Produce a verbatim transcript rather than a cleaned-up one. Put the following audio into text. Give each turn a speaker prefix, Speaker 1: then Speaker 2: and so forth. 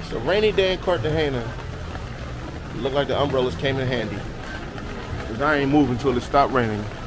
Speaker 1: It's a rainy day in Cartagena. Look like the umbrellas came in handy. Cause I ain't moving till it stopped raining.